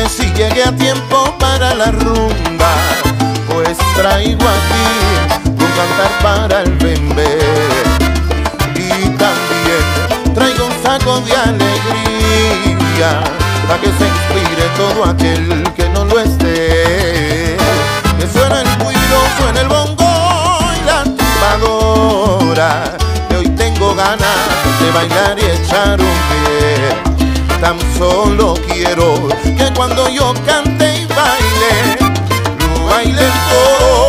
sé si llegué a tiempo para la rumba, pues traigo aquí un cantar para el bembé. Y también traigo un saco de alegría, para que se inspire todo aquel que no lo esté. Que suena el cuido, suena el bongo y la tumbadora, que hoy tengo ganas de bailar y echar un pie. Tan solo quiero que cuando yo cante y baile, lo bailen todos.